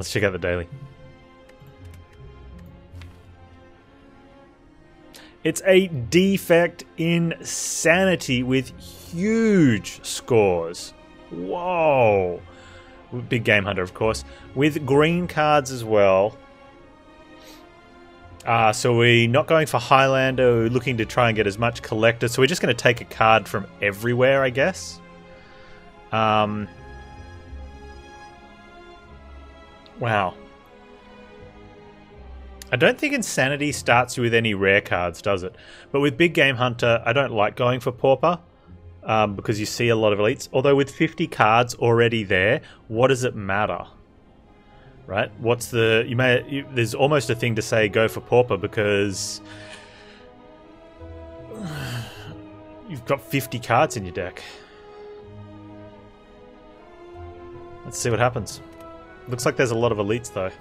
Let's check out the daily. It's a defect insanity with huge scores. Whoa. Big Game Hunter, of course. With green cards as well. So we're not going for Highlander. We're looking to try and get as much collector. So we're just going to take a card from everywhere, I guess. Wow. I don't think Insanity starts you with any rare cards, does it? But with Big Game Hunter, I don't like going for Pauper. Because you see a lot of elites. Although with 50 cards already there, what does it matter? Right? What's the... there's almost a thing to say go for Pauper because... you've got 50 cards in your deck. Let's see what happens. Looks like there's a lot of elites though.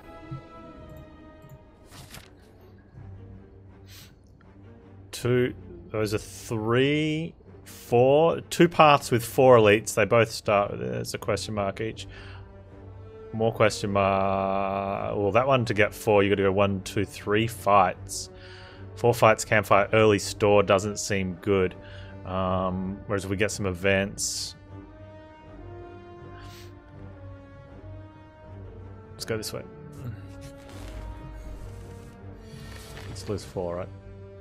Those are 3, 4, 2 paths with 4 elites. They both start with there's a question mark each. More question mark. Well, that one to get 4, you got to go 1, 2, 3 fights. 4 fights, campfire, early store doesn't seem good. Whereas if we get some events, let's go this way. Let's lose 4, right?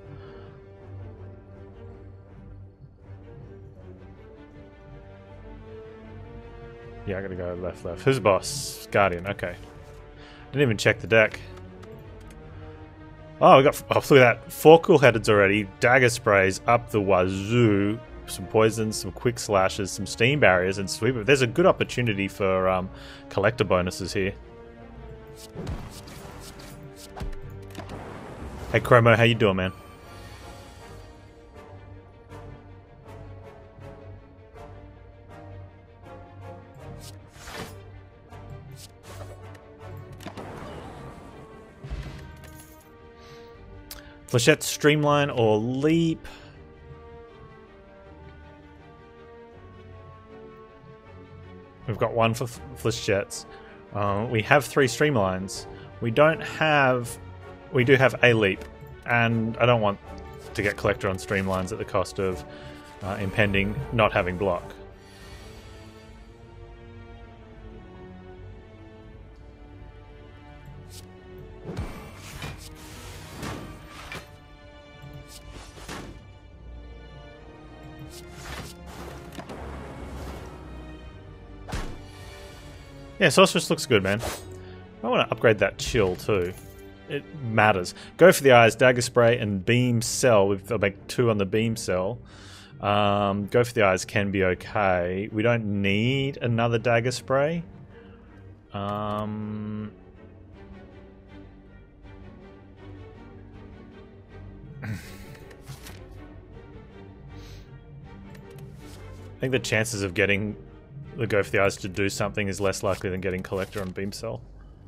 Yeah, I gotta go left, left. Who's the boss? Guardian, okay. Didn't even check the deck. Oh, we got... oh, look at that. 4 cool headeds already. Dagger sprays up the wazoo. Some poisons, some quick slashes, some steam barriers, and sweeper. There's a good opportunity for collector bonuses here. Hey, Chromo, how you doing, man? Flechette, Streamline, or Leap. We've got 1 for Flechettes. We have 3 Streamlines. We don't have... we do have a Leap. And I don't want to get Collector on Streamlines at the cost of impending not having block. Yeah, Sorceress looks good, man. I want to upgrade that Chill too. It matters. Go for the eyes, Dagger Spray, and Beam Cell. I'll make 2 on the Beam Cell. Go for the eyes can be okay. We don't need another Dagger Spray. I think the chances of getting the Go for the Eyes to do something is less likely than getting Collector on Beam Cell.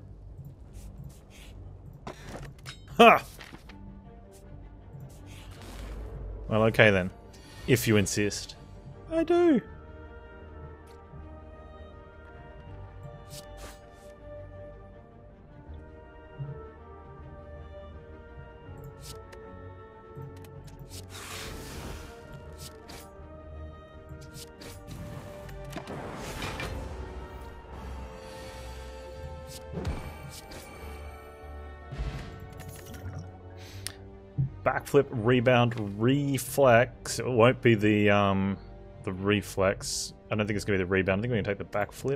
Ha! Well, okay then. If you insist. I do. Backflip, rebound, reflex. It won't be the reflex. I don't think it's going to be the rebound. I think we're going to take the backflip.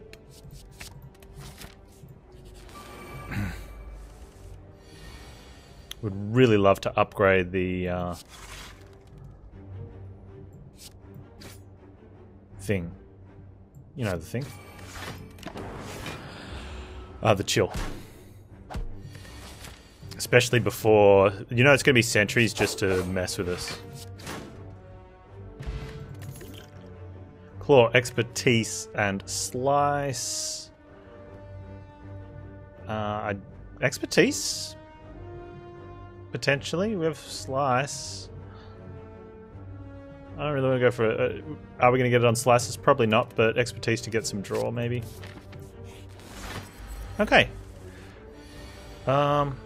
Would really love to upgrade the thing. You know the thing. The Chill. Especially before... you know it's going to be sentries just to mess with us. Claw, Expertise, and Slice. Expertise? Potentially. We have Slice. I don't really want to go for it. Are we going to get it on Slices? Probably not, but Expertise to get some draw, maybe. Okay. Um.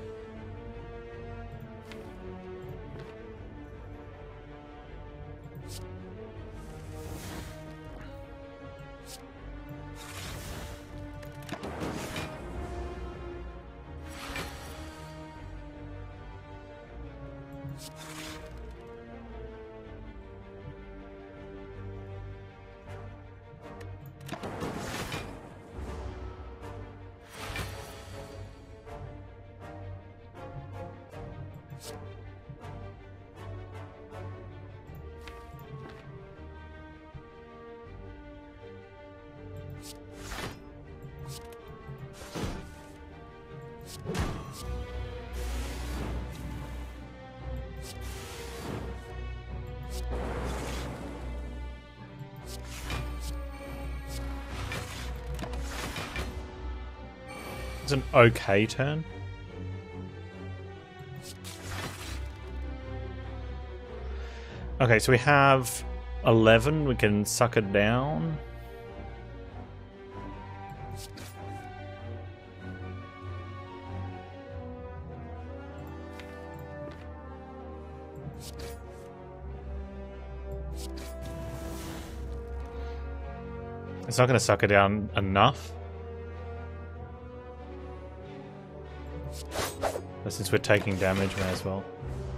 It's an okay turn. Okay, so we have 11. We can suck it down. It's not going to suck it down enough. But since we're taking damage, may as well.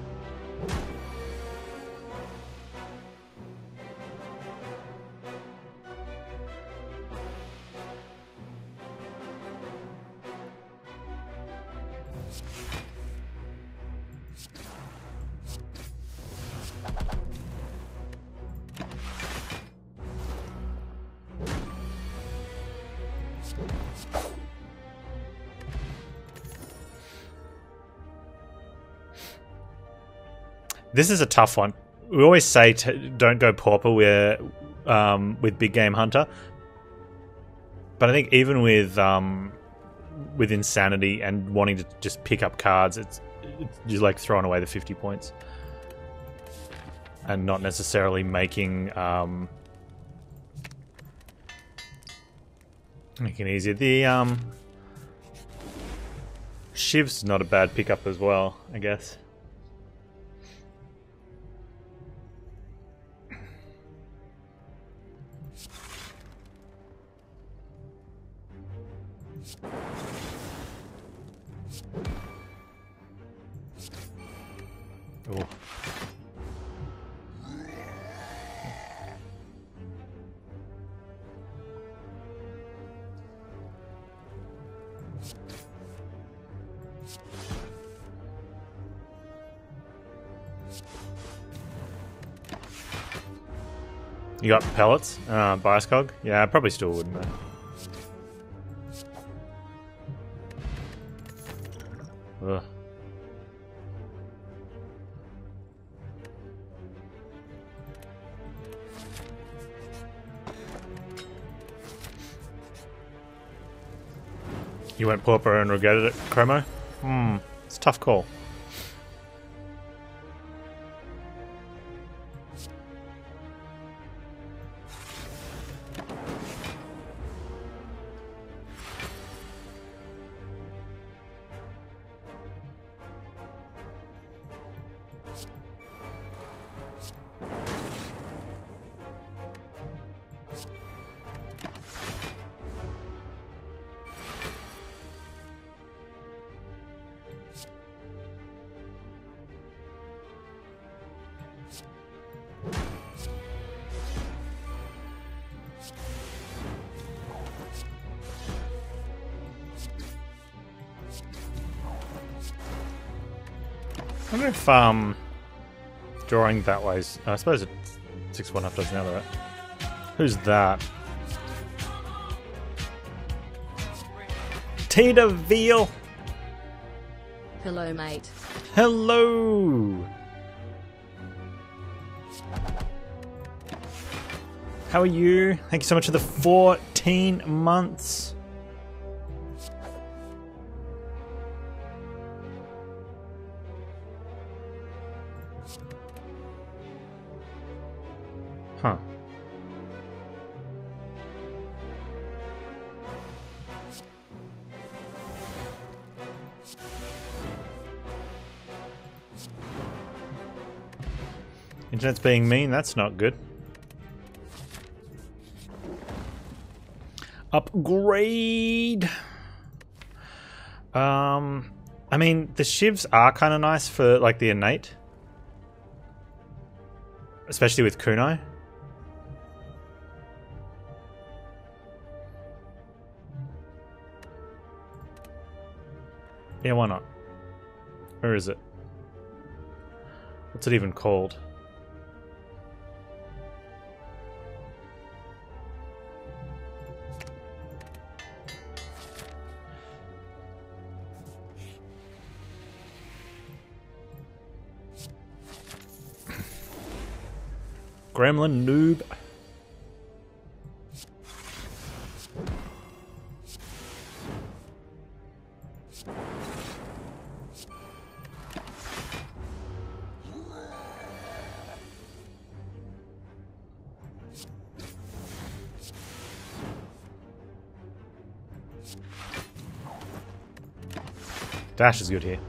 This is a tough one. We always say don't go pauper with Big Game Hunter, but I think even with Insanity and wanting to just pick up cards, it's you're like throwing away the 50 points and not necessarily making it easier. The Shiv's not a bad pickup as well, I guess. Ooh. You got pellets? Bias cog? Yeah, I probably still wouldn't though. Ugh. You went pauper and regretted it, Chromo? It's a tough call. I wonder if drawing that way is, I suppose it's 6-1 half dozen other, right? Who's that? Tita Veal! Hello, mate. Hello! How are you? Thank you so much for the 14 months. Huh. Internet's being mean, that's not good. Upgrade! I mean, the shivs are kind of nice for, like, the innate. Especially with Kunai. Yeah, why not? Where is it? What's it even called? Gremlin noob. Dash is good here.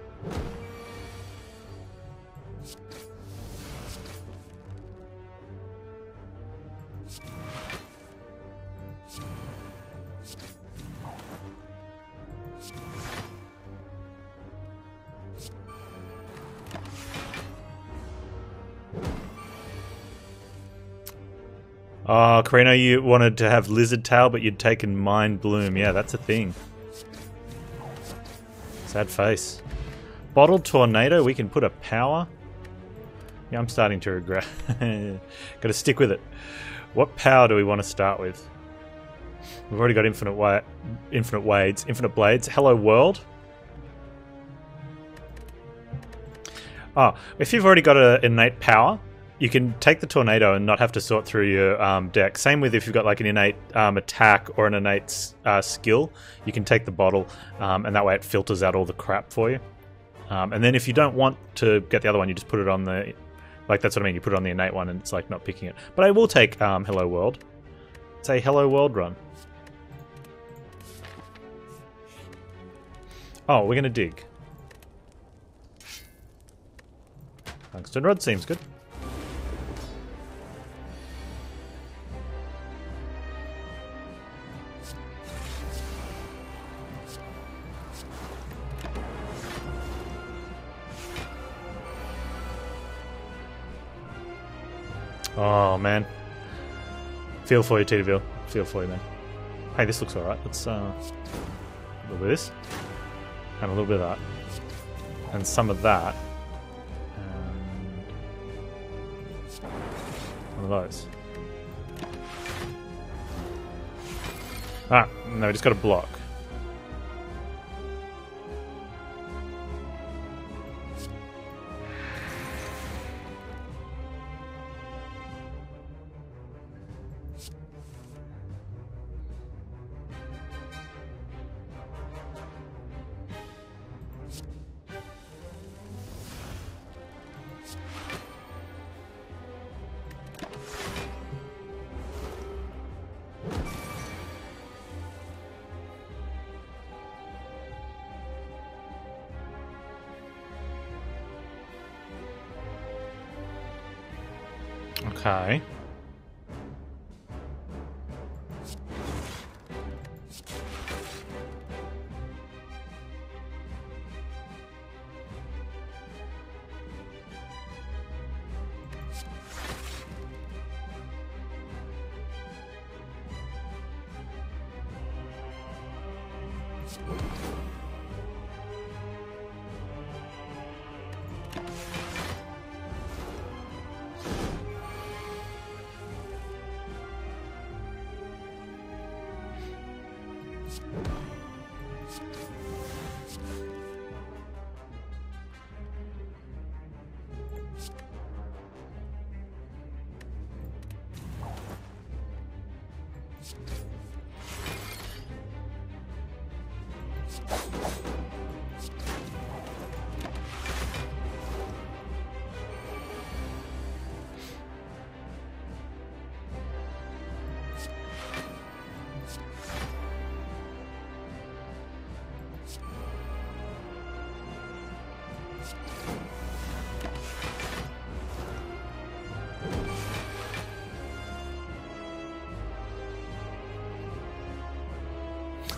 Oh, Carino, you wanted to have Lizard Tail, but you'd taken Mind Bloom. Yeah, that's a thing. Sad face. Bottled Tornado, we can put a power. Yeah, I'm starting to regret. Gotta stick with it. What power do we want to start with? We've already got Infinite Blades. Infinite Blades. Hello World. Oh, if you've already got an innate power, you can take the Tornado and not have to sort through your deck. Same with if you've got like an innate attack or an innate skill, you can take the bottle, and that way it filters out all the crap for you. And then if you don't want to get the other one, you just put it on the... Like, that's what I mean, you put it on the innate one and it's like not picking it. But I will take Hello World. It's a Hello World run. Oh, we're going to dig. Tungsten Rod seems good. Oh, man. Feel for you, TDVille. Feel for you, man. Hey, this looks alright. Let's, a little bit of this. And a little bit of that. And some of that. And... one of those. Ah, no, we just got to block. Okay.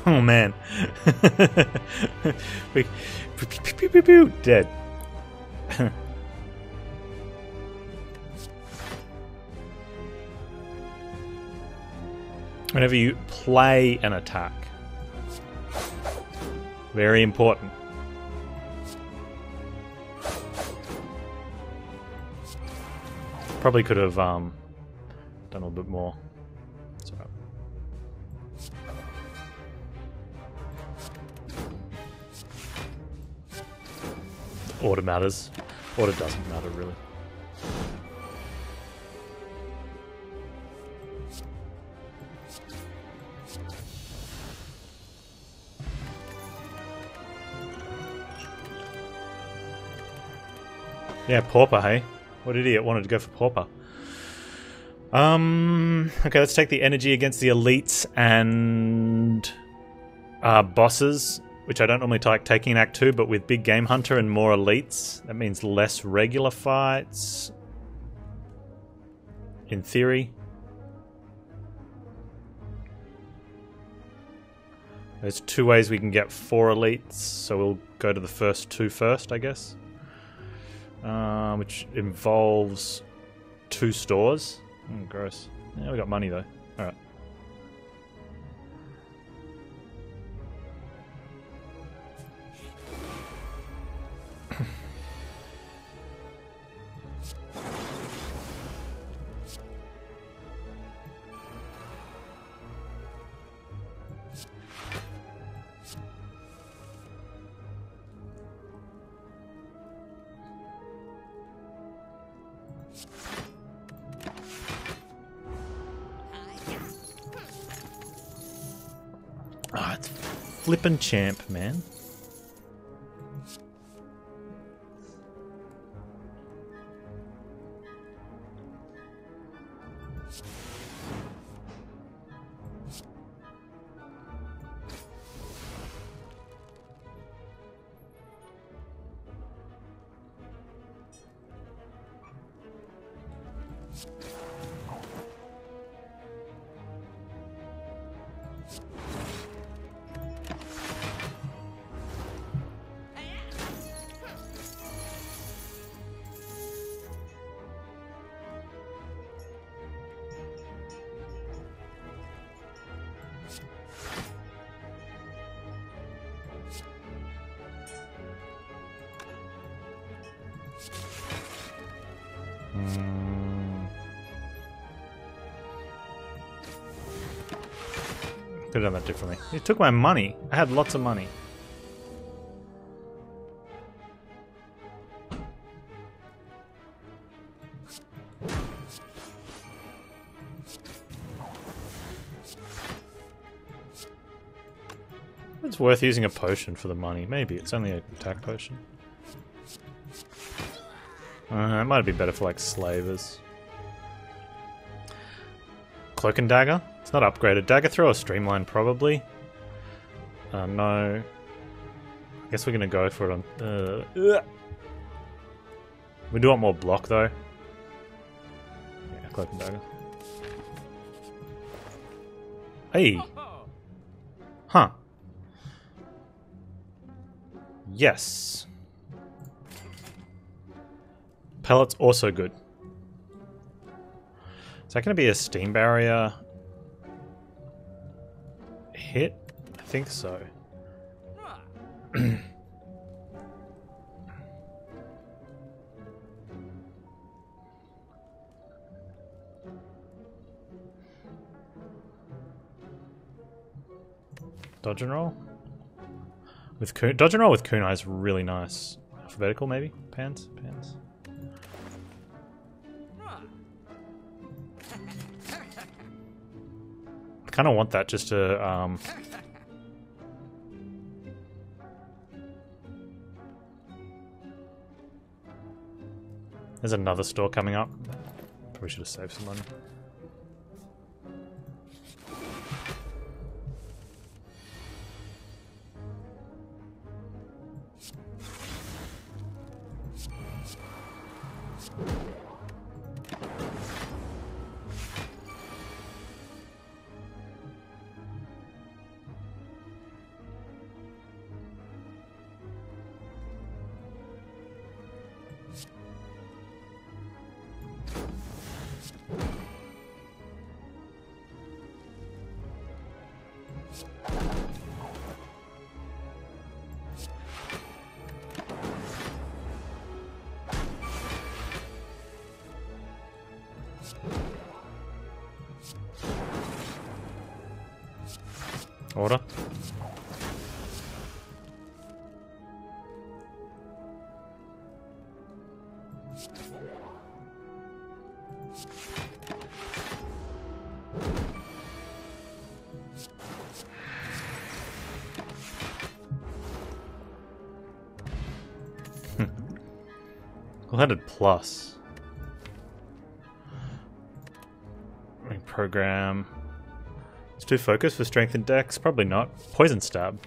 Oh man. Dead. Whenever you play an attack. Very important. Probably could have done a little bit more. It's all right. Order matters. Order doesn't matter, really. Yeah, Pauper, hey? What idiot wanted to go for Pauper? Okay, let's take the energy against the elites and bosses, which I don't normally like taking in Act 2, but with Big Game Hunter and more elites, that means less regular fights. In theory. There's 2 ways we can get 4 elites, so we'll go to the first 2 first, I guess. Which involves 2 stores. Gross. Yeah, we got money though. Alright. Ah, it's flippin' champ, man. Could have done that differently. He took my money. I had lots of money. It's worth using a potion for the money. Maybe. It's only an attack potion. It might be better for like slavers. Cloak and dagger? It's not upgraded. Dagger throw or streamline probably. No. I guess we're gonna go for it on. We do want more block though. Yeah, cloak and dagger. Hey. Huh. Yes. Pellets also good. Is that going to be a steam barrier hit? I think so. Dodge and roll? With dodge and roll with kunai is really nice. Alphabetical maybe? Pans? Pans? I kind of want that just to There's another store coming up. Probably should have saved some money. Order. Cool-headed plus. Program. Let's do focus for strength and dex. Probably not. Poison stab.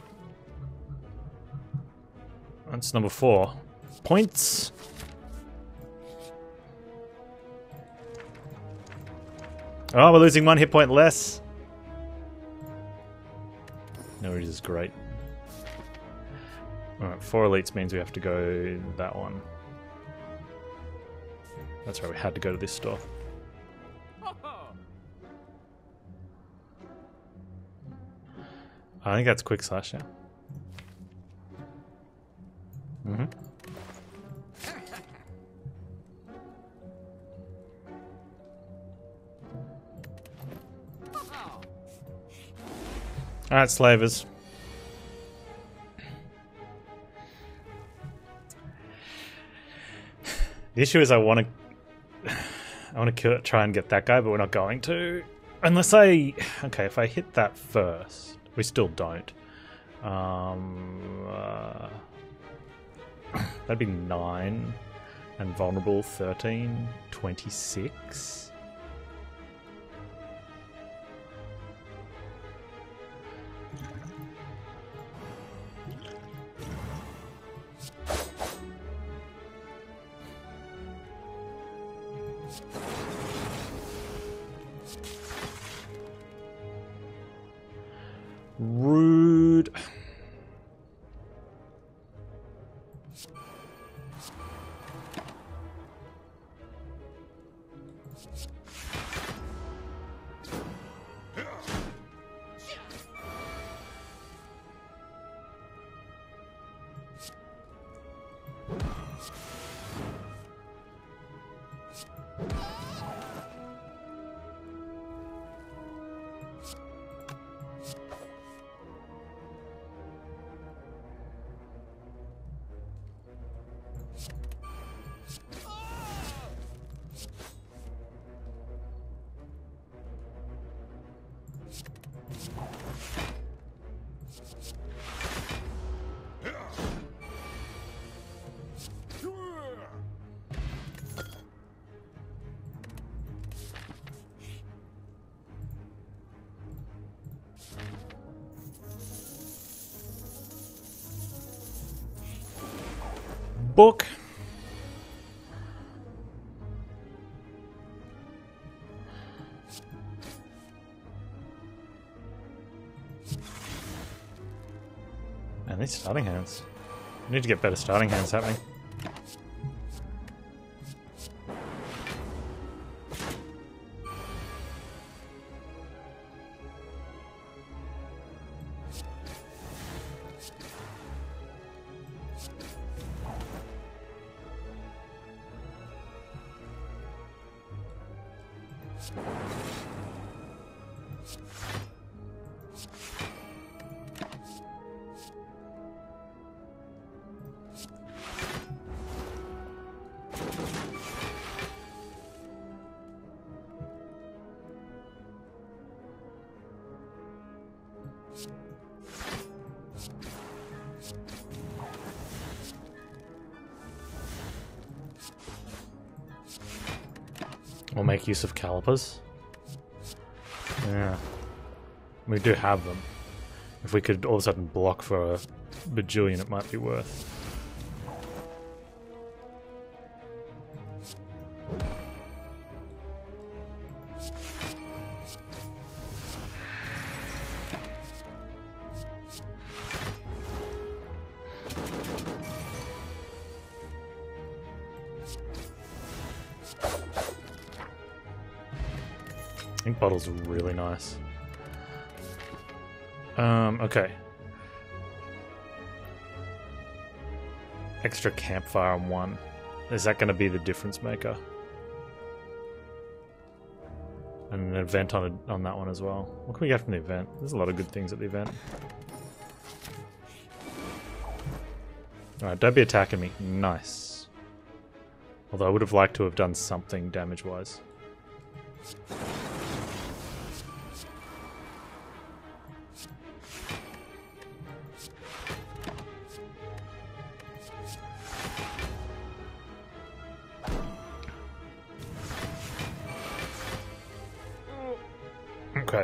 That's number 4. Points. Oh, we're losing 1 hit point less. No, it is great. Alright, 4 elites means we have to go that one. That's right, we had to go to this store. I think that's quick slash, yeah. Mm-hmm. Alright, slavers. The issue is I want to try and get that guy, but we're not going to. Unless okay, if I hit that first. We still don't. That'd be 9. And vulnerable 13. 26. Rude. Book. Man, these starting hands. I need to get better starting hands happening. Or make use of calipers. Yeah. We do have them. If we could all of a sudden block for a bajillion, it might be worth. Ink bottles are really nice. Okay. Extra campfire on 1. Is that going to be the difference maker? And an event on that one as well. What can we get from the event? There's a lot of good things at the event. Alright, don't be attacking me. Nice. Although I would have liked to have done something damage-wise. Okay.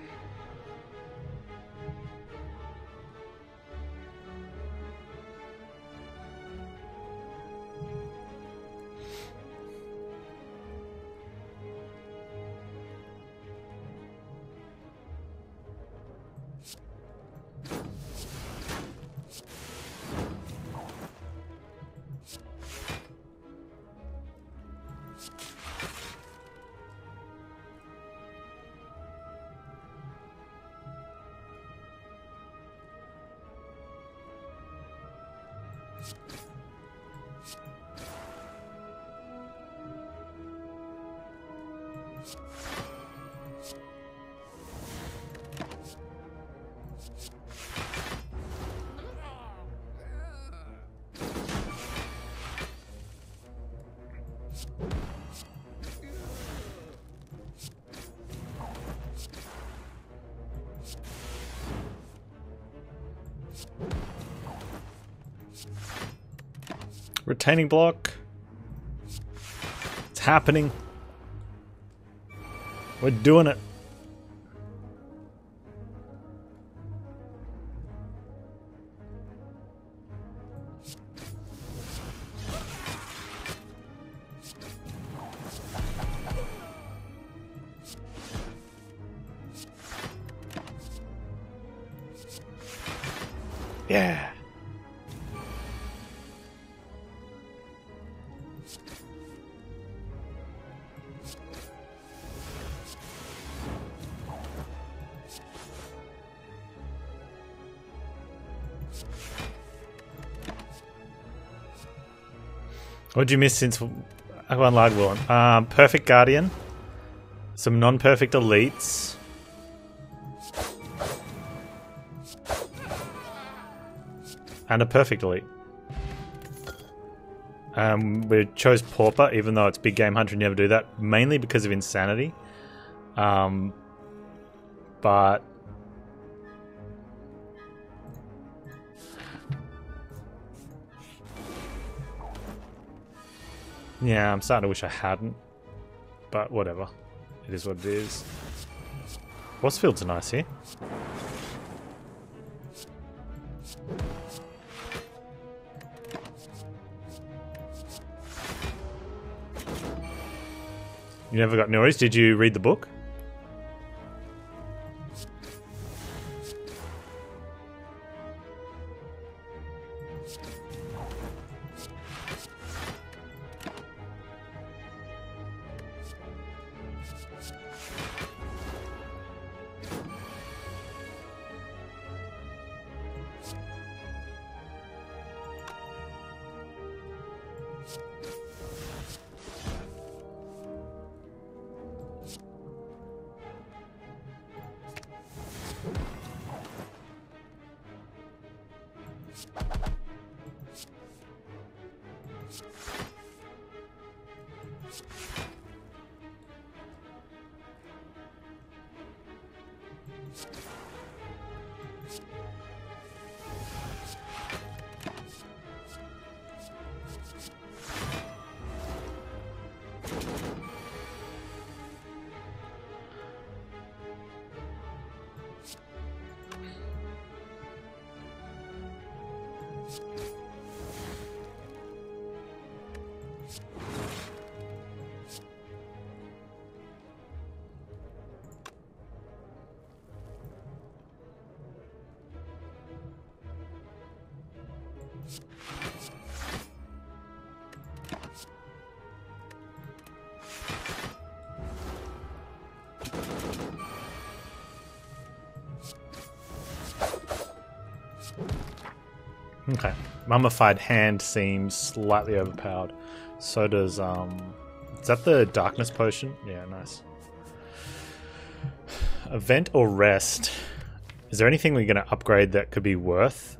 Retaining block. It's happening. We're doing it. Yeah. What'd you miss since I won Lagwillen? Perfect Guardian, some non-perfect elites, and a perfect elite. We chose Pauper, even though it's Big Game Hunter, you never do that, mainly because of insanity. But yeah, I'm starting to wish I hadn't, but whatever. It is what it is. Boss fields are nice here. You never got Noise? Did you read the book? Okay. Mummified Hand seems slightly overpowered. So does, is that the Darkness Potion? Yeah, nice. Event or rest? Is there anything we're going to upgrade that could be worth?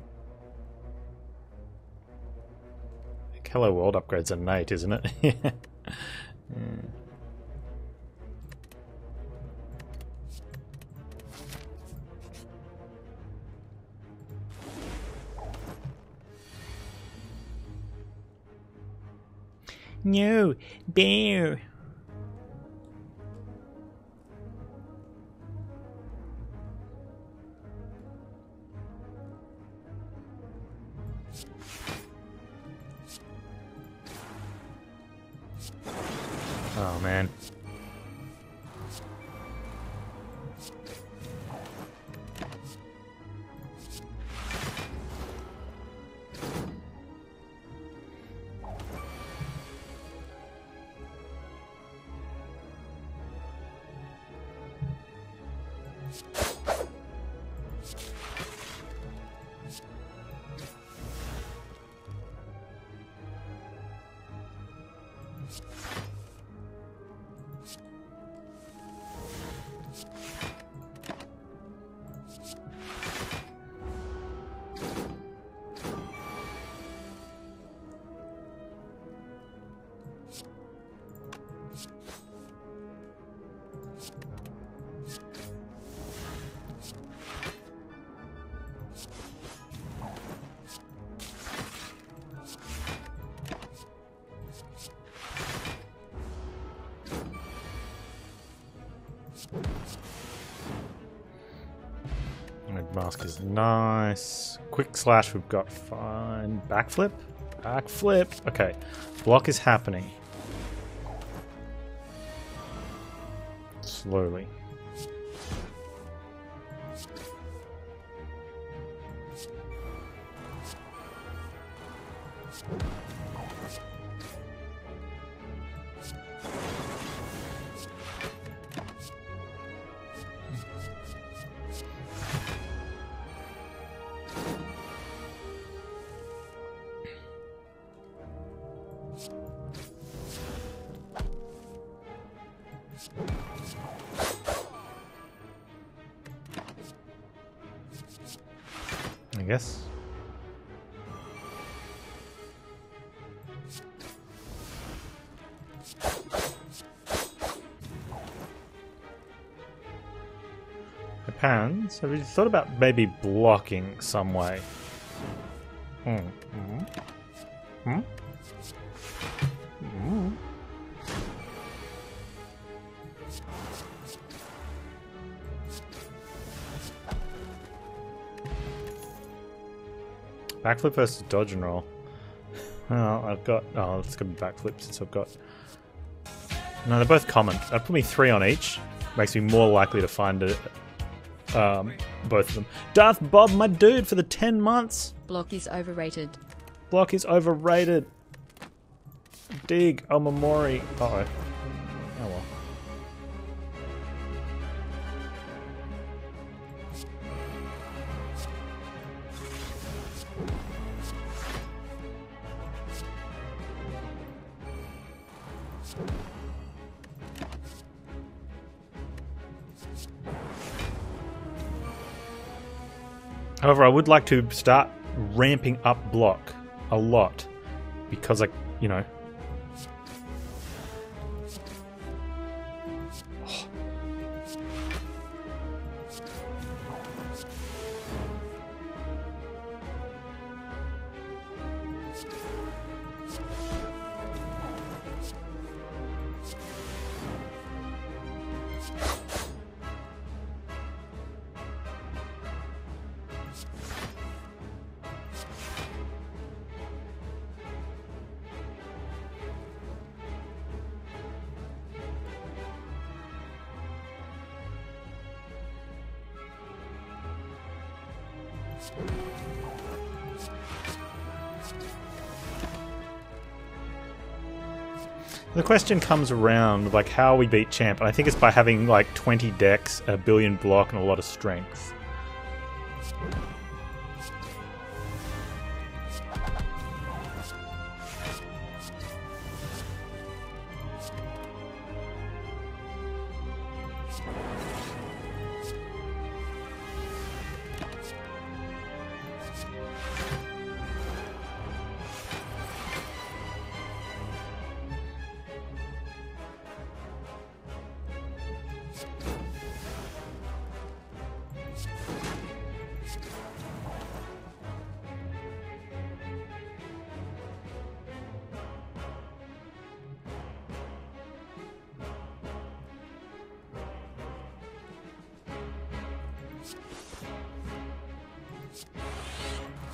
I think Hello World upgrades innate, isn't it? Yeah. No, bear. Oh man. Mask is nice. Quick slash, we've got fine. Backflip? Backflip. Okay. Block is happening. Slowly. I guess. Depends. Have you thought about maybe blocking some way? Backflip versus dodge and roll. Well, I've got... Oh, it's going to be backflip since I've got... No, they're both common. That put me 3 on each. Makes me more likely to find it. Both of them. Darth Bob, my dude, for the 10 months. Block is overrated. Block is overrated. Dig. Omamori. Uh-oh. Oh well. However, I would like to start ramping up block a lot because, like, you know. Oh. The question comes around, like, how we beat champ, and I think it's by having like 20 decks, a billion block, and a lot of strength.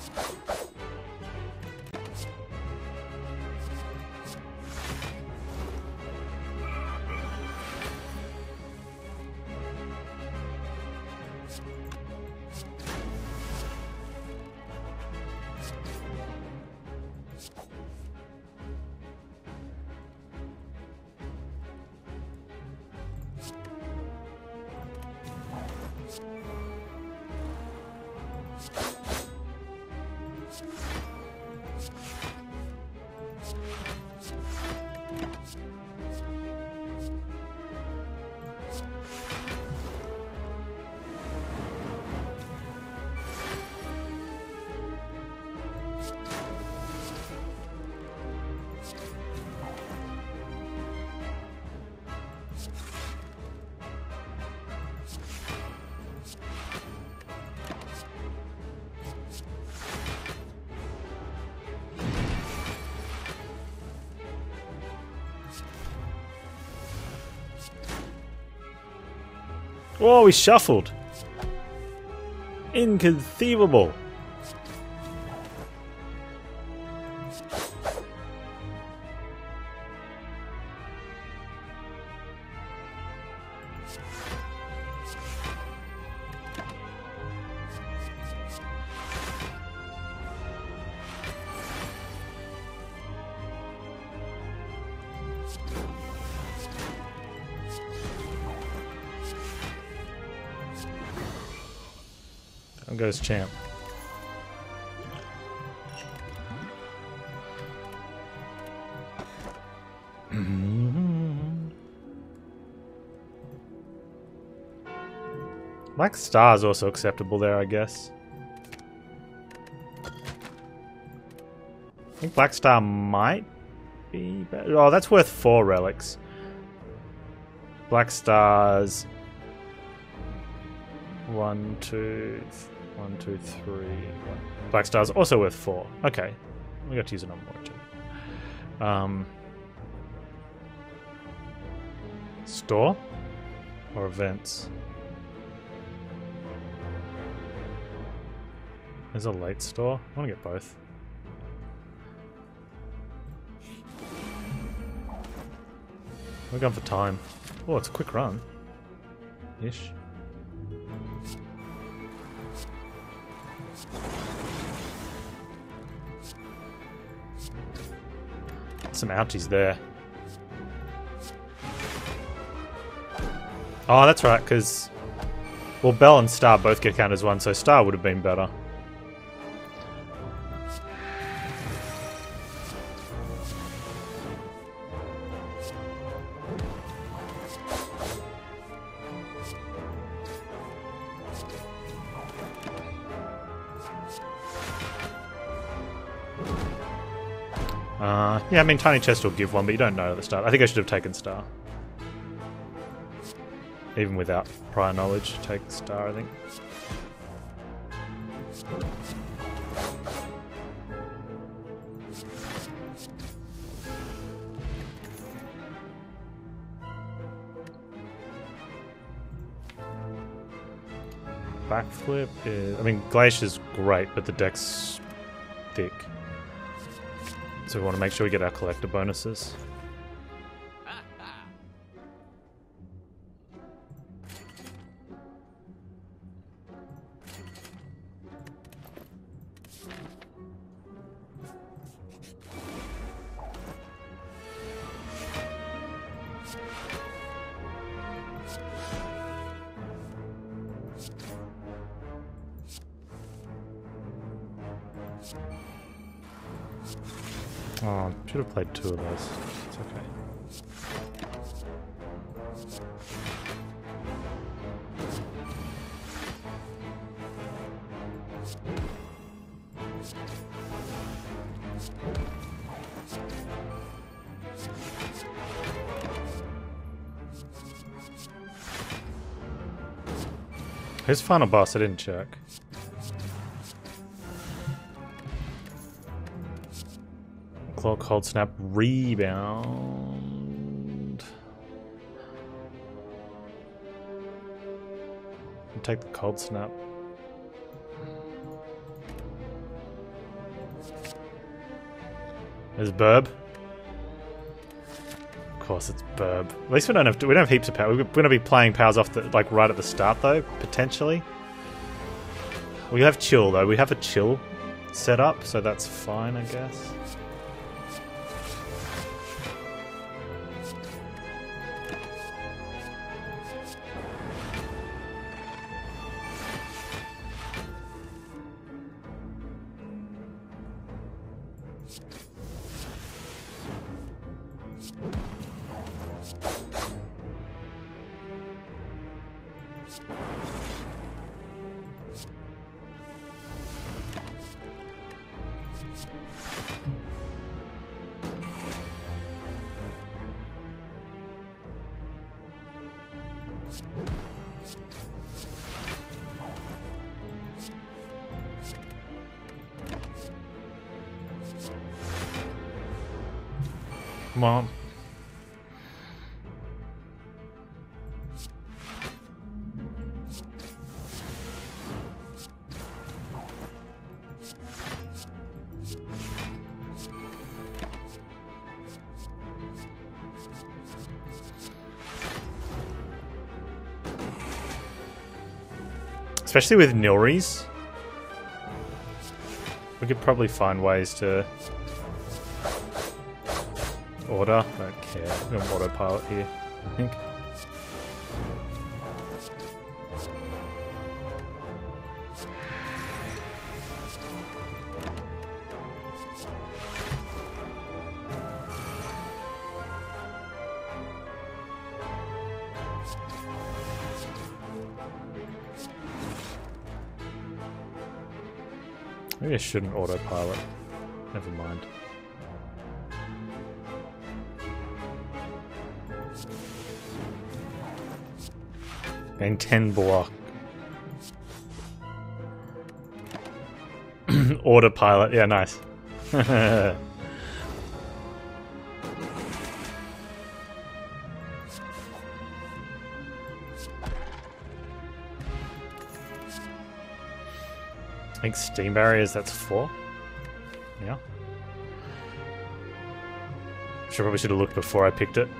Oh, we shuffled. Inconceivable. Down goes champ. Black Star is also acceptable there, I guess. I think Black Star might be better. Oh, that's worth 4 relics. Black Stars. 1, 2, 1, 2, 3. Black Star's also worth 4. Okay, we got to use it on more too. Store or events? There's a late store. I want to get both. We're going for time. Oh, it's a quick run. Ish. Some ouchies there. Oh, that's right, because... Well, Bell and Star both get counted as 1, so Star would have been better. Yeah, I mean, Tiny Chest will give 1, but you don't know at the start. I think I should have taken Star. Even without prior knowledge, take Star, I think. Backflip is... I mean, Glacier's great, but the deck's thick. So we want to make sure we get our collector bonuses. Oh, should have played 2 of those. It's okay. Who's final boss? I didn't check. Claw, Cold Snap, Rebound. I'll take the Cold Snap. There's Burb. Of course, it's Burb. At least we don't have heaps of power. We're going to be playing powers off the right at the start though, potentially. We have chill though. We have a chill set up, so that's fine, I guess. Come on. Especially with Nilries. We could probably find ways to order. Don't care. We're on autopilot here, I think. Maybe I shouldn't autopilot. Never mind. Gain 10 block. Autopilot, yeah, nice. I think steam barriers, that's 4. Yeah. Probably should have looked before I picked it.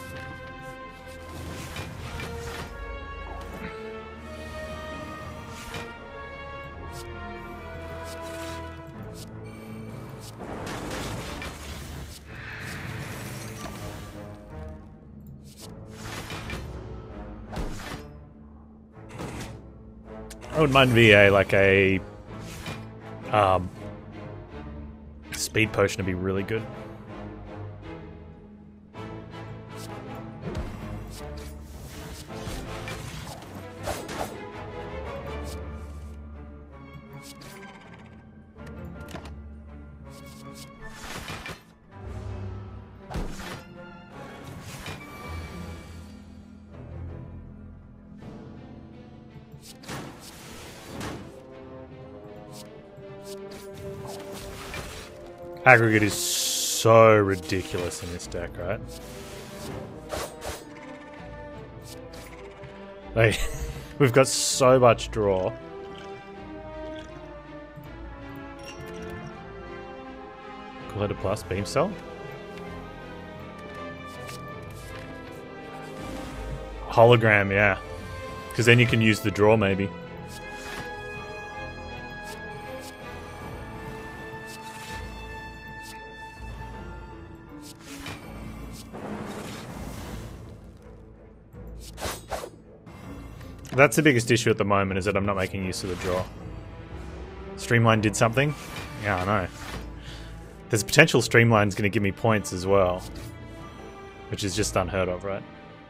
I wouldn't mind VA, like a speed potion would be really good. Aggregate is so ridiculous in this deck, right? Like, we've got so much draw. Collider plus beam cell. Hologram, yeah. Because then you can use the draw maybe. That's the biggest issue at the moment, is that I'm not making use of the draw. Streamline did something? Yeah, I know. There's potential Streamline's going to give me points as well. Which is just unheard of, right?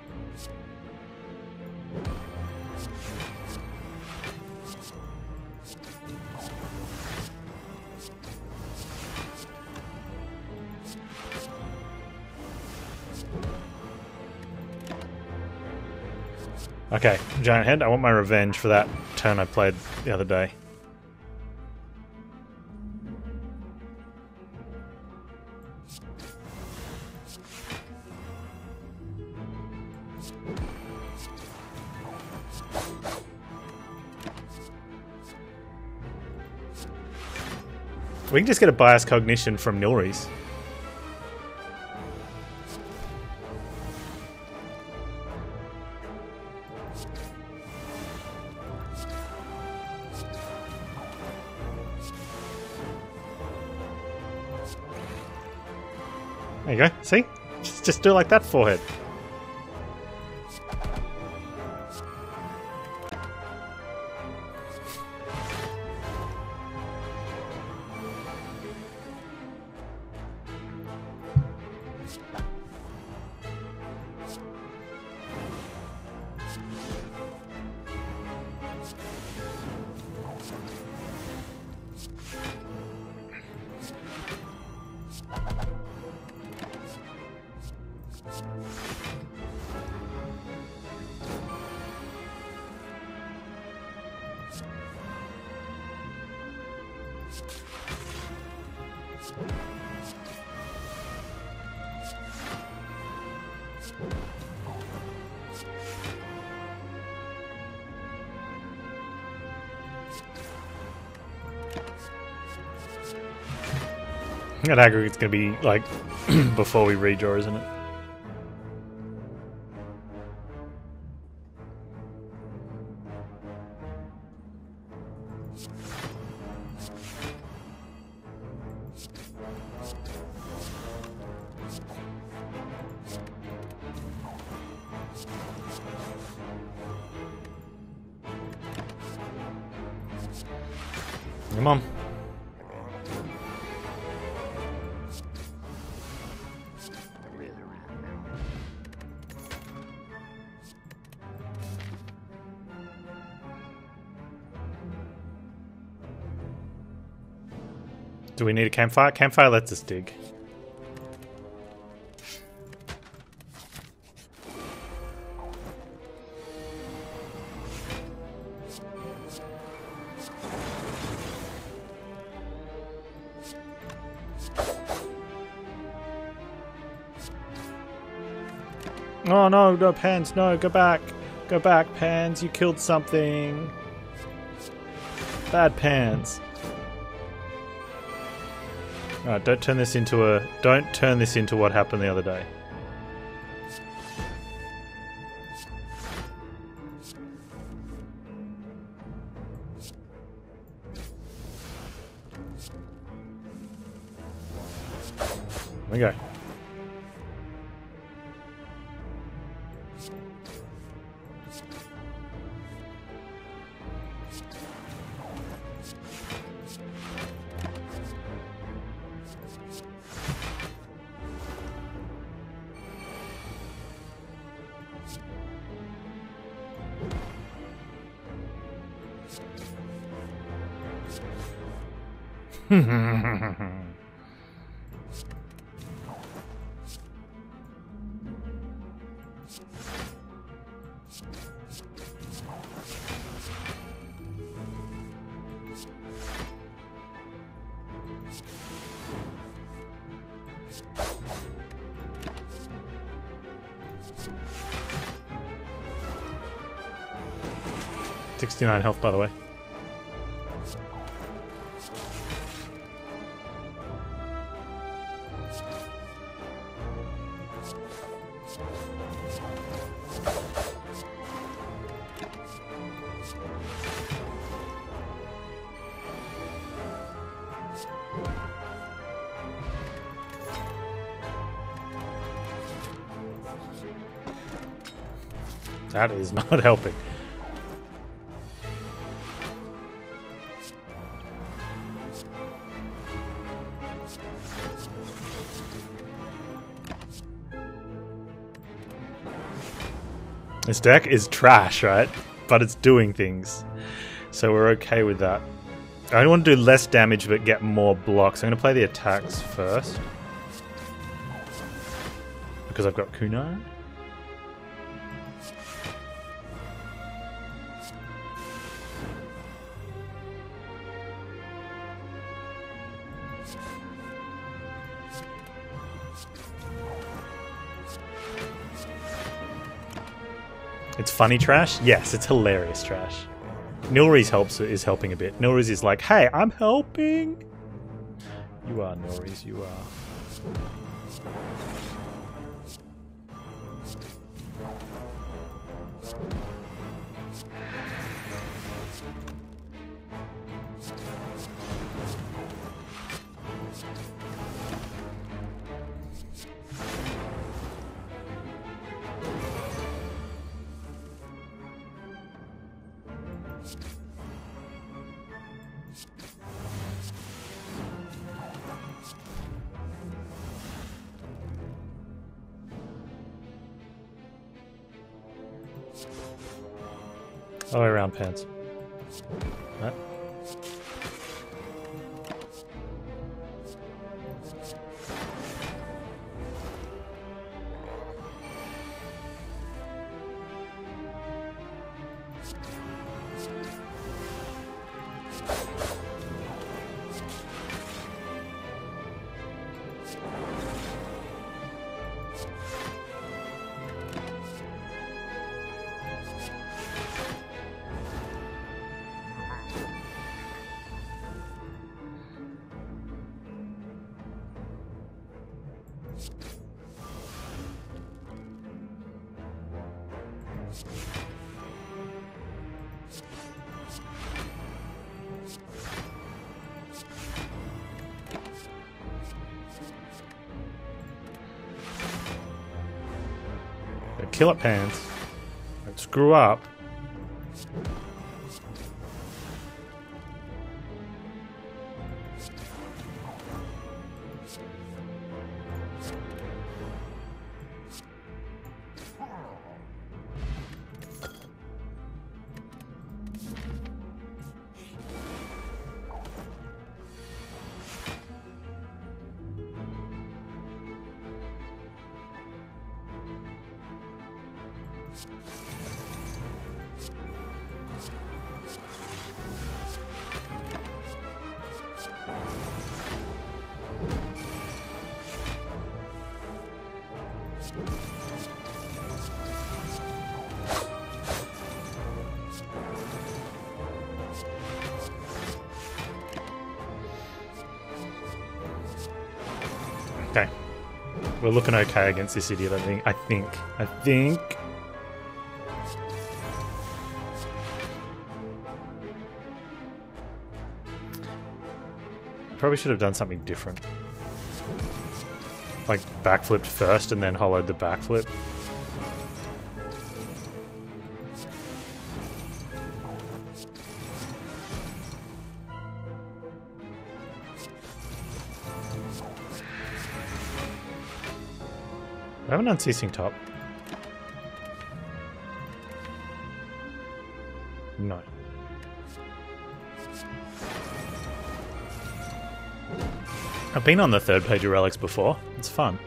Okay, Giant Head, I want my revenge for that turn I played the other day. We can just get a bias cognition from Nilries. There you go. See? Just do it like that, forehead. That aggregate's gonna be like before we redraw, isn't it? Come on. Do we need a campfire? Campfire lets us dig. Oh no, no, Pans, no, go back. Go back, Pans, you killed something. Bad Pans. Alright, don't turn this into what happened the other day. There we go. $69 health, by the way. That is not helping. This deck is trash, right? But it's doing things. So we're okay with that. I want to do less damage but get more blocks. I'm going to play the attacks first. Because I've got Kunai. It's funny trash? Yes, it's hilarious trash. Nilrees is helping a bit. Nilrees is like, hey, I'm helping! You are, Nilrees, you are. All the way around, Pants. Right. Kill it, Pants. Don't screw up. Okay. We're looking okay against this idiot, I think. Probably should have done something different. Like backflipped first and then hollowed the backflip. I have an unceasing top. No. I've been on the third page of Relics before. It's fun.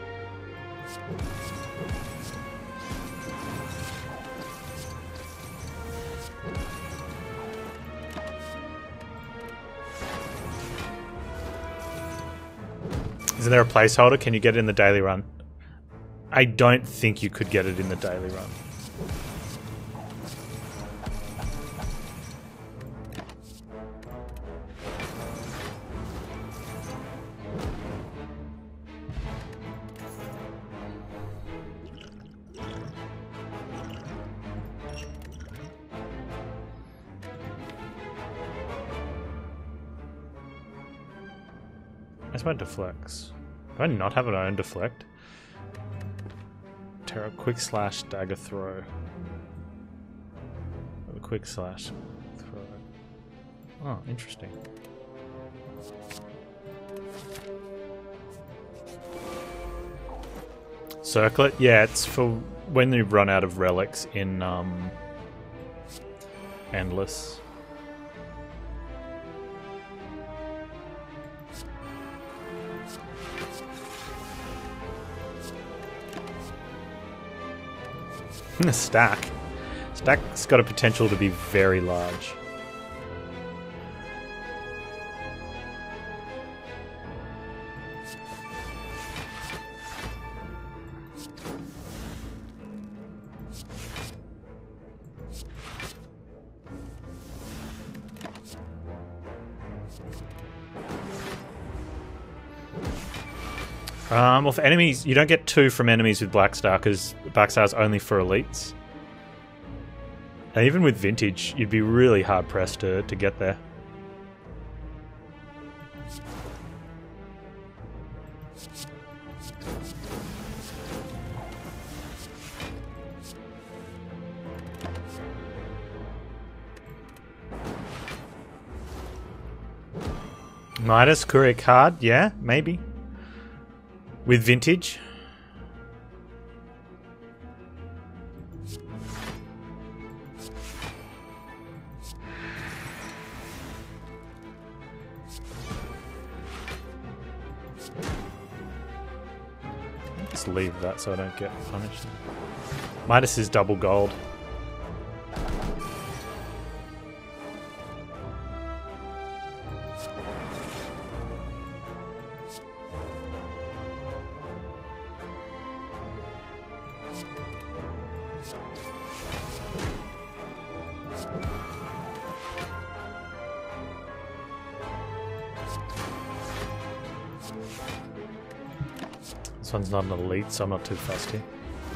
Isn't there a placeholder? Can you get it in the daily run? I don't think you could get it in the daily run. Where's my deflects? Do I not have an own deflect? Terra, quick slash, dagger throw. A quick slash, throw. Oh, interesting. Circlet? Yeah, it's for when you run out of relics in Endless. A stack. Stack's got a potential to be very large. Well, for enemies, you don't get 2 from enemies with Black Star because Black Star's only for elites. And even with Vintage, you'd be really hard pressed to get there. Midas, Courier card, yeah, maybe. With Vintage. leave that so I don't get punished. Midas is double gold. This one's not an elite, so I'm not too fussed here.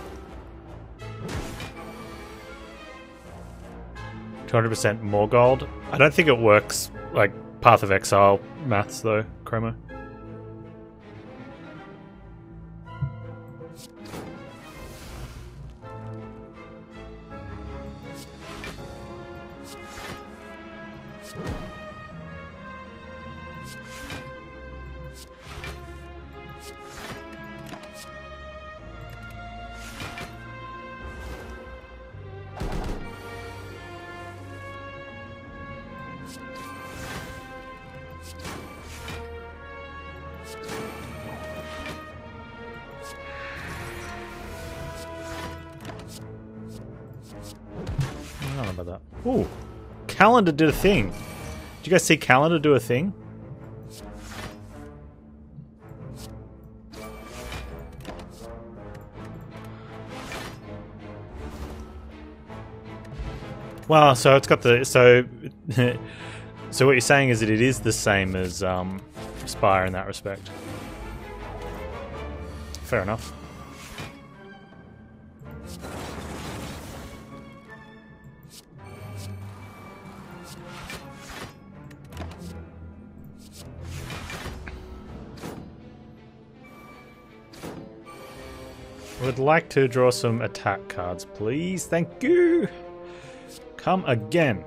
200% more gold. I don't think it works like Path of Exile maths though, Chromo. I don't know about that. Ooh, Calendar did a thing. Did you guys see Calendar do a thing? Well, so it's got the so so what you're saying is that it is the same as Spire in that respect. Fair enough. Would like to draw some attack cards, please. Thank you. Come again.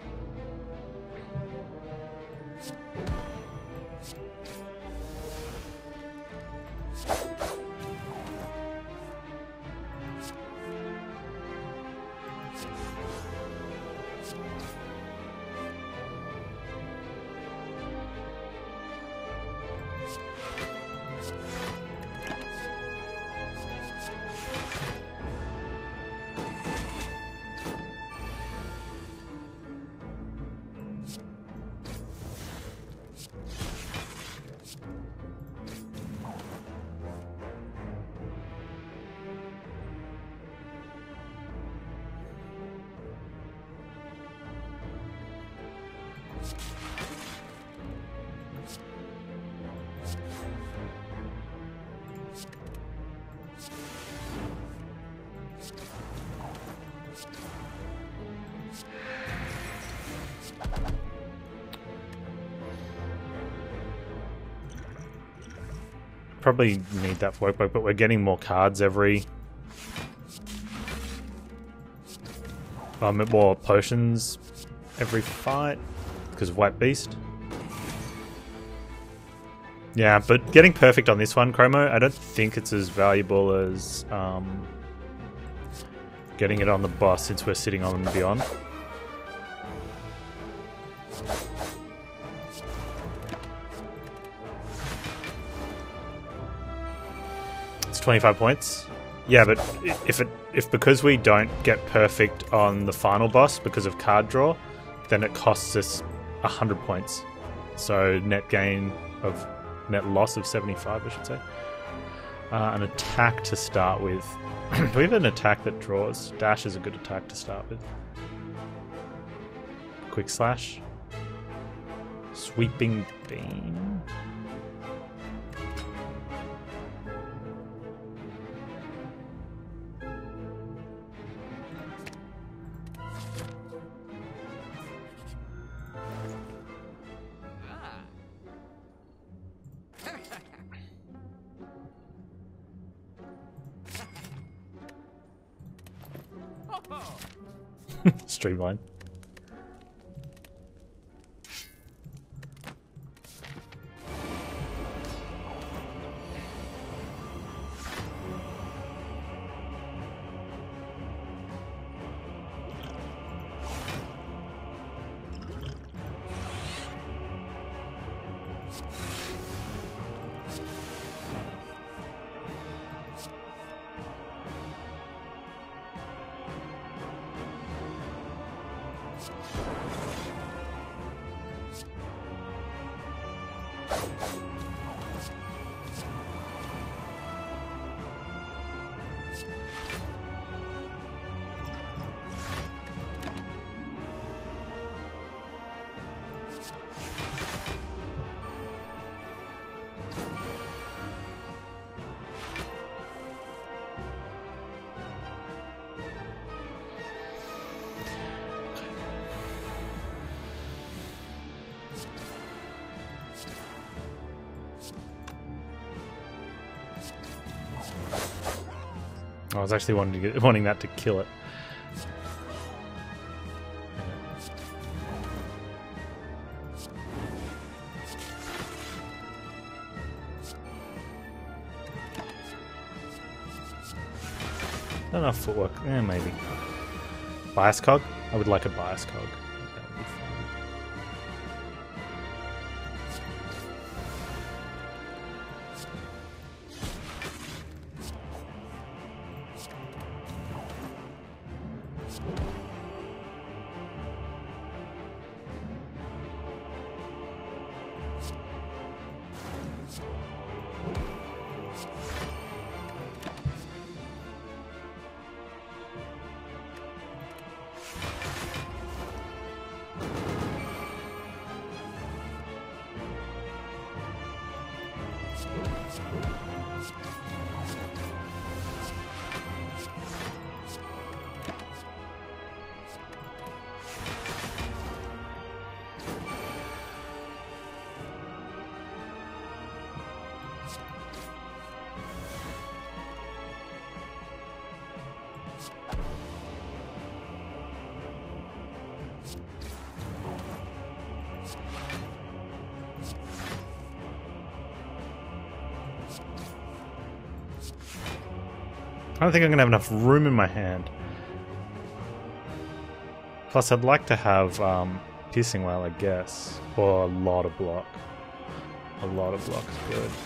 Probably need that for workbook, but we're getting more cards every... more potions every fight because of White Beast. Yeah, but getting perfect on this one, Chromo, I don't think it's as valuable as getting it on the boss since we're sitting on Beyond. It's 25 points. Yeah, but if because we don't get perfect on the final boss because of card draw, then it costs us 100 points. So net gain of net loss of 75, I should say. An attack to start with. Do we have an attack that draws? Dash is a good attack to start with. Quick slash. Sweeping beam. Streamline. I was actually wanting that to kill it. Not enough footwork. Maybe. Bias cog? I would like a bias cog. That would be fun. I don't think I'm going to have enough room in my hand. Plus, I'd like to have Piercing Wail, I guess. Or a lot of block. A lot of block is good.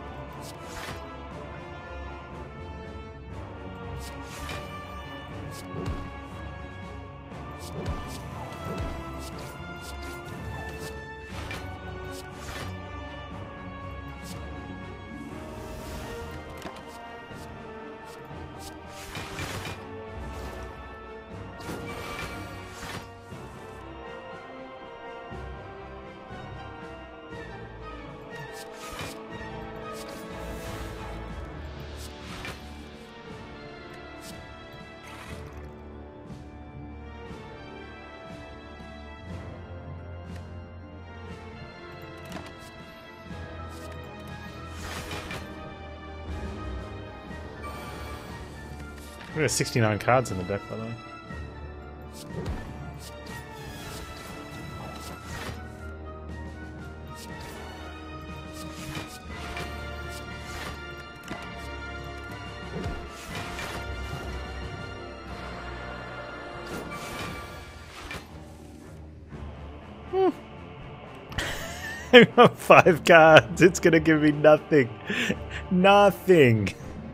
We have 69 cards in the deck, by the way. I got 5 cards. It's gonna give me nothing. Nothing.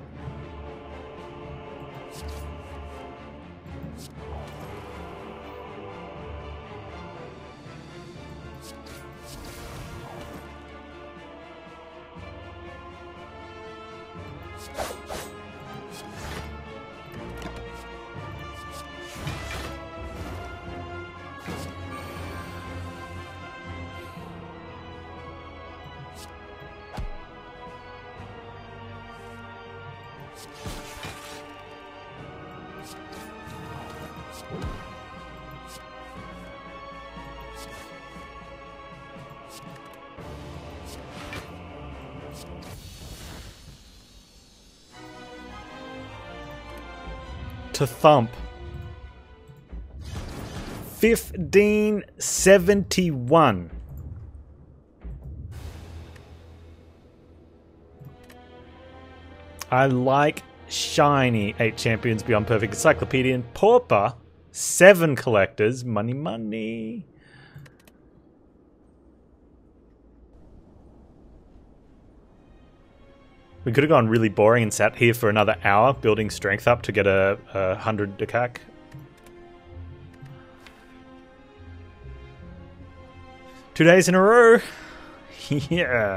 To thump. 1571. I like shiny 8 champions beyond perfect encyclopedian pauper 7 collectors. Money, money. We could have gone really boring and sat here for another hour building strength up to get a 100 attack. Two days in a row. Yeah.